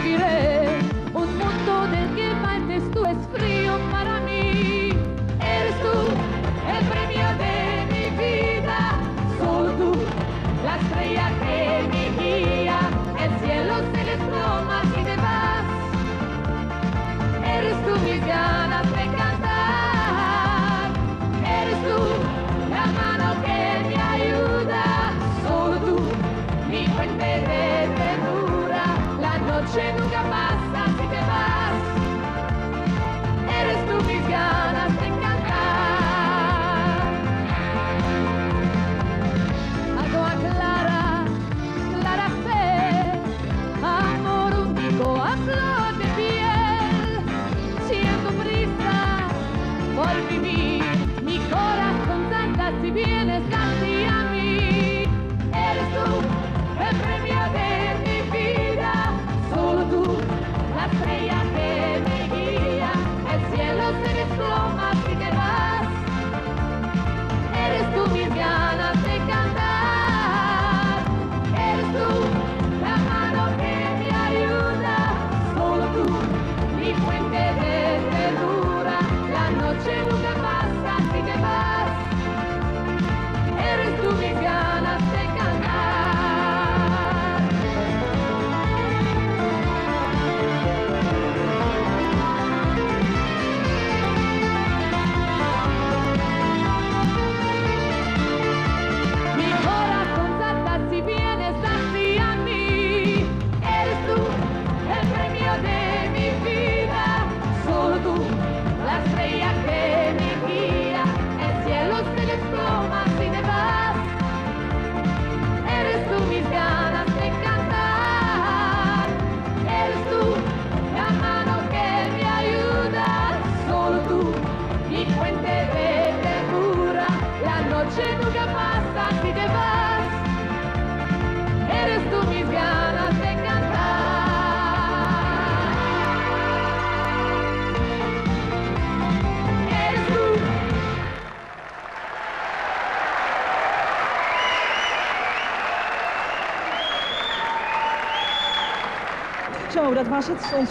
viviré un mundo del que faltes tú, es frío para mí. Eres tú el premio de mi vida, solo tú, la estrella que me guía. El cielo se desploma si te vas. Eres tú mis ganas de cantar. Eres tú la mano que me ayuda. Solo tú, mi fuente de ternura. La noche nunca pasa si te vas. Eres tú mis ganas de cantar. Agua clara, clara fe, amor único a flor de piel. Siento prisa por vivir, mi corazón salta si vienes hacia mí. Eres tú el premio de mi vida, solo tú, la estrella que me guía. El cielo se desploma si te vas. Eres tú mis ganas de cantar. Eres tú la mano que me ayuda. Solo tú, mi fuente de ternura. La noche nunca pasa si te vas. Eres tú mis ganas de cantar. Mi corazón salta si vienes hacia mí. Eres tú el premio de mi vida, solo tú, la estrella que me guía. El cielo se desploma si te vas. Eres tú mis ganas de cantar. Eres tú la mano que me ayuda. Solo tú, mi fuente de ternura. La noche nunca pasa si te vas. Eres tú mis ganas de cantar. Eres tú. Zo, dat was het.